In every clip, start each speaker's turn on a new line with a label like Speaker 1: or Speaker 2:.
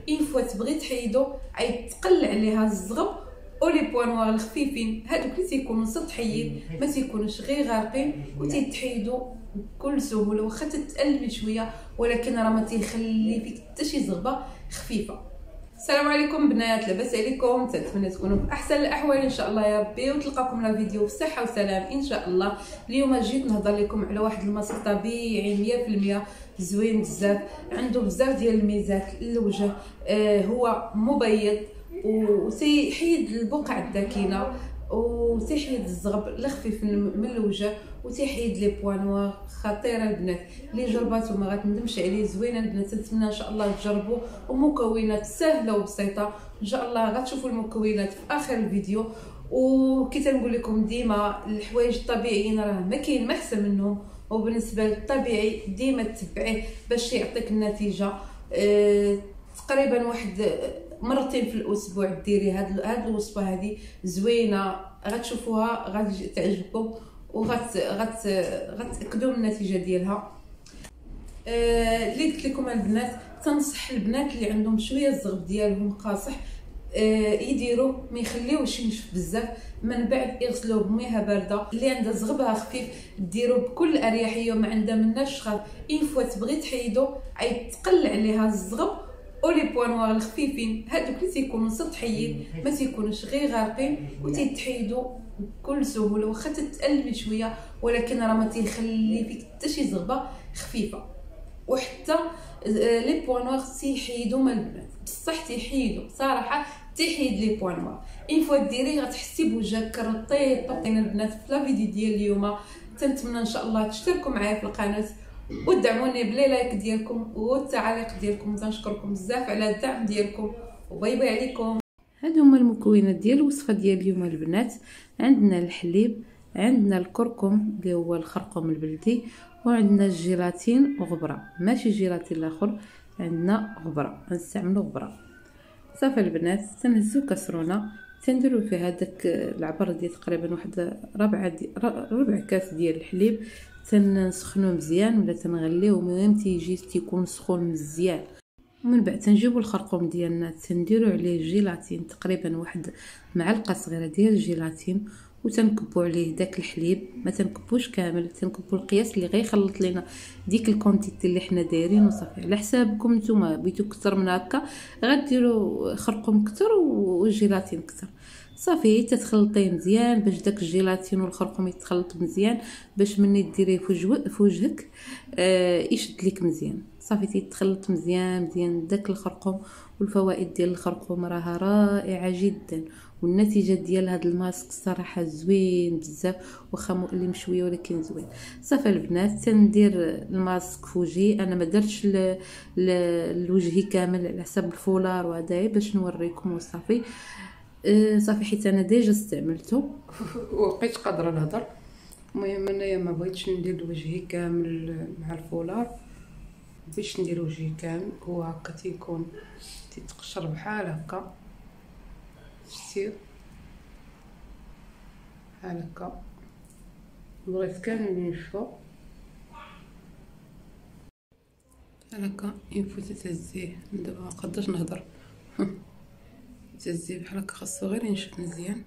Speaker 1: اين فوا تبغي تحيدو عاد تقل عليها الزغب او لي بوان نوار الخفيفين هادوك اللي تيكونوا سطحيين ما تيكونوش غير غارقين وتيتحيدوا بكل سهوله واخا تتألمي شويه ولكن راه ما تيخلي فيك حتى شي زغبه خفيفه. السلام عليكم بنات، لاباس عليكم؟ نتمنى تكونوا في احسن الاحوال ان شاء الله يا ربي وتلقاكم لا فيديو بصحه وسلام ان شاء الله. اليوم جيت نهضر لكم على واحد الماسك طبيعي 100% زوين بزاف، عنده بزاف ديال الميزات للوجه. هو مبيض وتيحيد البقع الداكنه وتيحيد الزغب الخفيف من الوجه وتيحيد لي بوان نوار. خطيره البنات، اللي جرباتو ما غتندمش عليه. زوينه البنات، نتمنى ان شاء الله تجربوا. ومكونات سهله وبسيطه ان شاء الله غتشوفوا المكونات في اخر الفيديو. وكي تنقول لكم ديما الحوايج الطبيعيين راه ما كاين ما احسن منهم، وبالنسبه للطبيعي ديما تتبعيه باش يعطيك النتيجه. تقريبا واحد مرتين في الاسبوع ديري هاد الوصفه هذه زوينه، غتشوفوها غادي تعجبكم غتاكدوا من النتيجه ديالها. اللي قلت لكم البنات، تنصح البنات اللي عندهم شويه الزغب ديالهم قاصح يديروا ما يخليوش ينشف بزاف، من بعد يغسلوه بمياه بارده. اللي عندها زغبها خفيف ديروا بكل اريحيه وما عندها مناش شخر. اين فوا تبغي تحيدو عاد تقل عليها الزغب او لي بوان نوار الخفيفين هادوك اللي تيكونوا سطحيين ما تيكونوش غير غارقين وتيتحيدوا بكل سهوله واخا تتألمي شويه ولكن راه ما تيخلي فيك حتى شي زغبه خفيفه. وحتى لي بوان نوار تيحيدوا من البنات بصح تيحيدوا صراحه، تيحيد لي بوان نوار. اين فوا ديريه غتحسي بوجهك رطيب. البنات في لا فيديو ديال اليوم تنتمنى ان شاء الله تشتركوا معايا في القناه ودعموني بلي لايك ديالكم والتعاليق ديالكم. تنشكركم بزاف على الدعم ديالكم وباي باي عليكم. هادو هما المكونات ديال الوصفه ديال اليوم البنات. عندنا الحليب، عندنا الكركم اللي هو الخرقوم البلدي، وعندنا الجيلاتين وغبره، ماشي جيلاتين الاخر، عندنا غبره، غنستعملوا غبره. صافي البنات، تنهزو كاسرونه تنديروا فيها داك العبر ديال تقريبا واحد ربع كاس ديال الحليب، تنسخنوه مزيان ولا تنغليوه، المهم تيكون سخون مزيان. ومن بعد تنجيبوا الخرقوم ديالنا تنديروا عليه جيلاتين، تقريبا واحد معلقه صغيره ديال الجيلاتين، وتنكبوا عليه داك الحليب. ما تنكبوش كامل، تنكبوا القياس اللي غيخلط لنا ديك الكونتيتي اللي حنا دايرين. وصافي على حسابكم نتوما، بغيتو كثر من هكا غديروا خرقوم كثر والجيلاتين كثر. صافي تتخلطيه مزيان باش داك الجيلاتين والخرقوم يتخلط مزيان، باش ملي ديريه في وجهك يشد لك مزيان. صافي تيتخلط مزيان داك الخرقوم. والفوائد ديال الخرقوم راها رائعه جدا، والنتيجه ديال هذا الماسك الصراحه زوين بزاف، واخا مؤلم شويه ولكن زوين. صافي البنات، تندير الماسك فوجي. انا ما درتش لوجهي كامل على حساب الفولار وهذا باش نوريكم. وصافي صافي حيت انا ديجا استعملته وبقيت قادره نهضر. المهم انايا ما بغيتش ندير وجهي كامل مع الفولار، باش ندير وجهي كامل هو هكا تيكون تيتقشر بحال هكا، شتي بحال هكا. بغيت كامل ينشفو بحال هكا. ينفو تتهزيه، دابا مقدرش نهضر تهزيه بحال هكا، خاصو غير ينشف مزيان.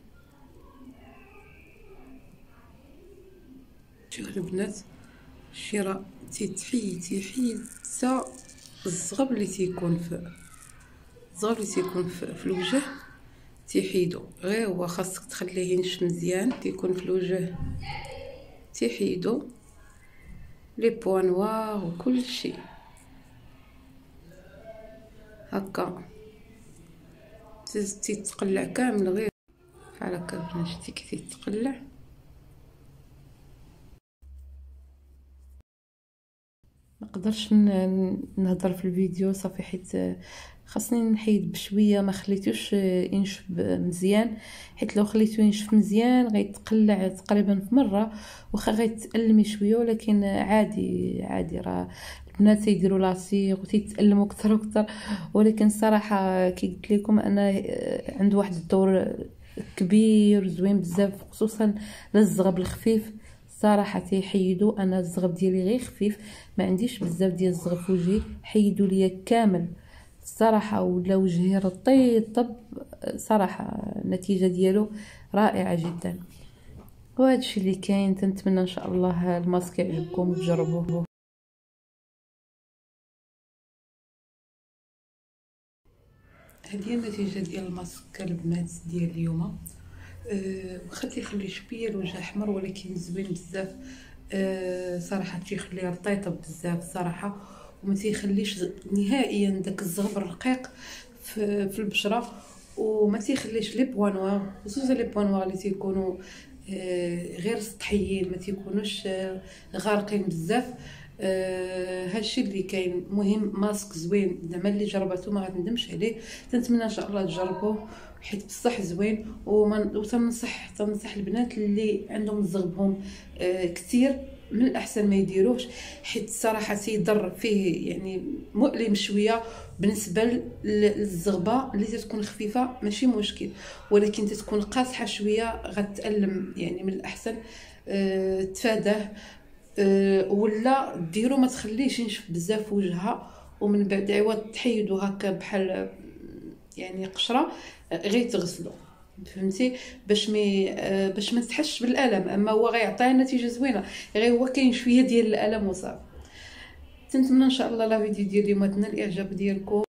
Speaker 1: شوفوا البنات، شي راه تيحيد حتى الزغب اللي تيكون في الوجه تيحيدو. غير هو خاصك تخليه ينشف مزيان، تيكون في الوجه تيحيدو لي بوان نوار وكل شيء هكا. تيتقلع كامل غير بحال هكا. شتي كي تيتقلع. ما نقدرش نهضر في الفيديو صافي حيت خاصني نحيد بشويه، ما خليتوش ينشف مزيان، حيت لو خليتو ينشف مزيان غيتقلع تقريبا في مره، واخا غيتألمي شويه ولكن عادي. راه البنات تيديروا لاصيق وتيتألموا اكثر واكثر، ولكن الصراحه كي قلت لكم انا عنده واحد الدور كبير زوين بزاف، خصوصا للزغب الخفيف. صراحه تيحيدوا. انا الزغب ديالي غير خفيف، ما عنديش بزاف ديال الزغب في وجهي، حيدوا ليا كامل الصراحه ولا وجهي رطيب صراحه النتيجه ديالو رائعه جدا. وهذا الشيء اللي كاين. تنتمنى ان شاء الله الماسك يعجبكم وتجربوه. هذه هي النتيجه ديال الماسك البنات ديال اليوم. واخا تيخلي شويه الوجه احمر ولكن زوين بزاف. صراحه تيخلي رطيطه بزاف صراحه، وما تيخليش نهائيا داك الزغب الرقيق في البشره، وما تيخليش لي بوان نوار، خصوصا لي بوان نوار اللي تيكونوا غير سطحيين، ما تيكونوش غارقين بزاف. هادشي اللي كاين. مهم ماسك زوين، زعما اللي جربته ما غتندمش عليه. تنتمنى ان شاء الله تجربوه حيت بصح زوين. تنصح البنات اللي عندهم زغبهم كثير من الاحسن ما يديروهش، حيت الصراحه تيضر فيه، يعني مؤلم شويه بالنسبه للزغبه اللي تكون خفيفه ماشي مشكل، ولكن تكون قاصحه شويه غتألم. يعني من الاحسن تفاداه، ولا ديرو ما تخليش ينشف بزاف وجهها، ومن بعد عوض تحيدو هكا بحال يعني قشره غير تغسلو، فهمتي؟ باش ما تحسش بالالم. اما هو غيعطيها نتيجه زوينه، غير هو كاين شويه ديال الالم وصافي. تنتمنى ان شاء الله لا فيديو ديال اليوم تنال الاعجاب ديالكم.